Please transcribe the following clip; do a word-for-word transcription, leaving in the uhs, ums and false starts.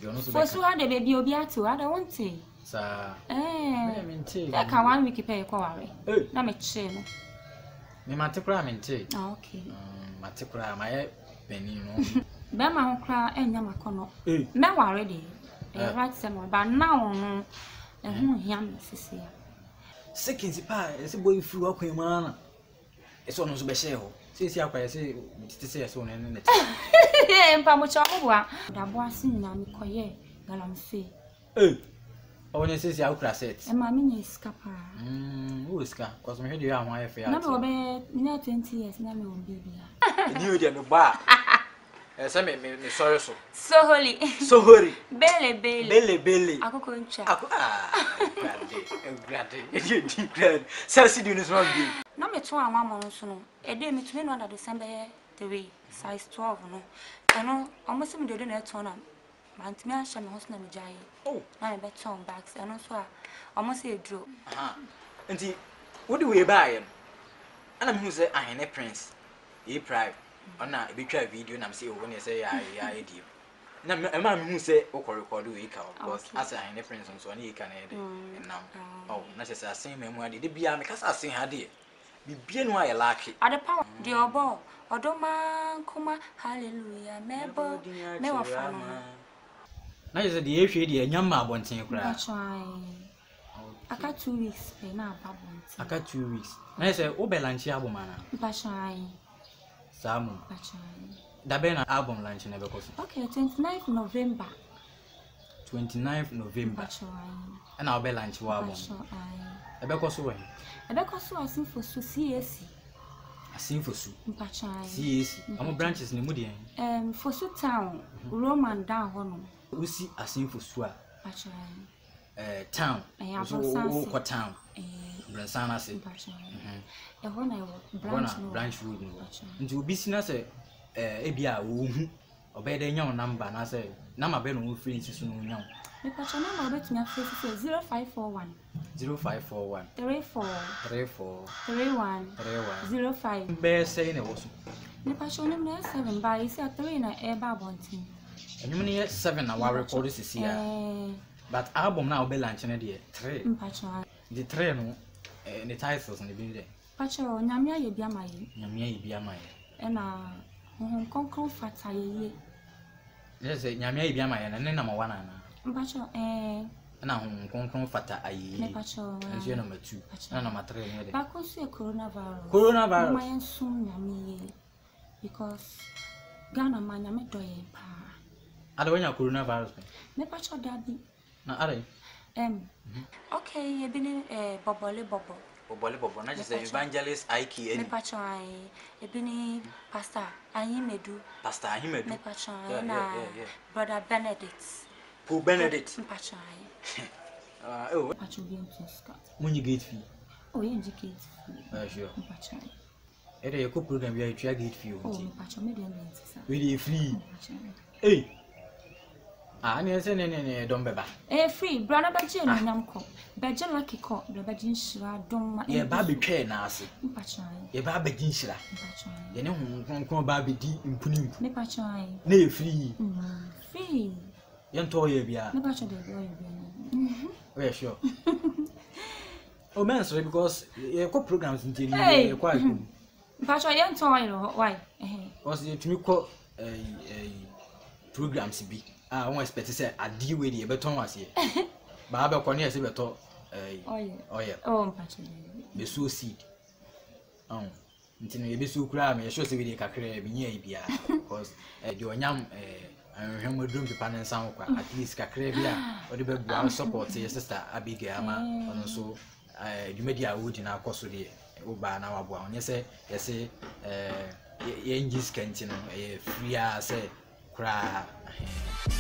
okay ono so for so had the baby obi ati I don't want to sa eh me nte take a one week pay kwa ware na me che no me mate kra me nte ah okay um mate kra ma ye beni no be ma ho kra enya makono eh me ware de eh right some but now no eh ho hia me sisi ya seconds pa ese boy furu akwan mu ana ese ono so be share ho se si akwa ese tete se ese ono ne net eh mpa mo cha mo bua da bo asin na me koye galamse eh onye se si akura set e ma me na escapa mm wo ska cause me hwe ahwa ye fe ya na me obe na twenty years na me on baby ya ni o de me ba eh se me me sorry so so holy so hori bele bele bele bele akoko ncha aku ah grande grande e di grande se si di no so bi na me to anwa mo nso no e de me tumi no under December three size twelve no eno almost me de na to na mantimi a hye me ho na me jaye oh na me beton bags eno so a almost e dro aha nti wo de we ba ye no ana me hu se ahene prince e private ona e betwa video na me se wo ne se ya ya e di na e ma me hu se wo record we ka of course as ahene prince so na e ka na e de nam oh na se se asen me mu ade de bia me kasa asen ha de bibie no aye laki ade power de obo odoma kuma hallelujah mebo me wa fa no na je se de e hwe de anyam ma abonten kura aka two weeks e na abonten aka two weeks na se wo be lanchi album ana mpachai samu mpachai da be na album launch na be koso okay twenty-ninth November twenty-ninth November mpachai na wo be launch wa album e be koso when e be koso asin for so C A C asin for so mpachai C A C am branches ni mu de em for so town Roman down hono usi asin for so a mpachai eh town so ko town eh bransana se mpachai e ho na branch no branch road no nti obi sina se eh ebia wo hu obede nya number na se na ma be no free nsi so no nya me pacha na ma obetumi afese zero five four one zero five four one three four three four three one three one zero five be say na wo so me pacha onim na seven ba isi a three na e ba bontin enyum ne seven na wa record sisi ya but album na obe launch na de three mpacha the three no eh the titles na bi de pacha nyame aye bia maye nyame aye bia maye e na hon konkon fata ye yes nyame aye bia maye na ne number one na mpacha eh na hon konkon fata aye me pacha nso ye number two na number three ne de ba ko so coronavirus coronavirus ma yen sun nyame ye because Ghana ma nyame doye pa ada wanya coronavirus me pacha dabi na are em okay e bini eh bobole bobo bobole bobo na just evangelist Ike me pacha ai e bini pastor Ahimedu pastor Ahimedu me pacha na brother Benedict Paul Benedict me pacha ai ah oh pacha bi ntuska munyi gate fee oh yen gate fee ah sure me pacha ai e dey ko program bi a twa gate fee o oh me pacha me dey ntisa we dey free eh ah ni ese ne ne ne don beba eh free brother baje no nyam ko baje lucky ko brother baje nshira don ma ye ba betwe na ase me pacha ai ye ba baje nshira me pacha ai ye ne hu konkon ba bedi impuni impu me pacha ai na ye free mm free ye nto ye bia me pacha dey go ye bia mhm we sure oh man sorry because ye ko programs nti ni ye kwa ku pacha ye nto why no why eh because ye tumi ko eh eh programs bi ah won expect say adi we dey beton wase ba ba ko ne se beto eh oye oye oh pacha be so seed oh nti no ye be so kura me sure say we dey kakra bi nya bia because eh de onyam eh anhwem drum pipa ne nsan kwa at least kakra bi a o de be bua support your sister Abigail ama ono so eh dwumadi a wodi na akoso de wo ba na wabua onye se ye se eh ye ngis kanti no eh free a say kura